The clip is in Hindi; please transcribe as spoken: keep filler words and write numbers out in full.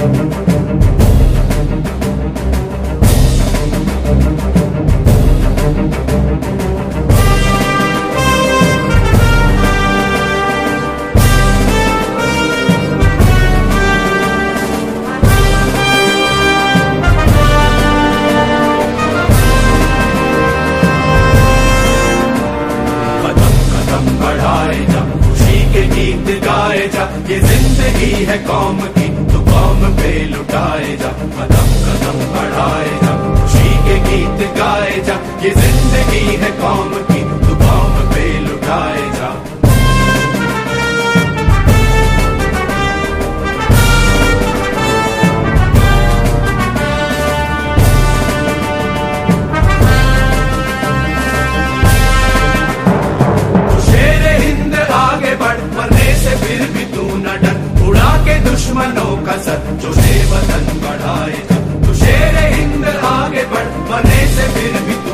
गीत गाए जा, ये जिंदगी है कौम की, तो कौम पे लुटाए जा। कदम कदम बढ़ाए जा, खुशी के गीत गाए जा, ये जिंदगी है कौम की, तो कौम पे लुटाए जा। फिर भी तू न डर, उड़ा के दुश्मनों का सर, जो से वतन बढ़ाए जा। तू शेर हिंद आगे बढ़, मरने से फिर भी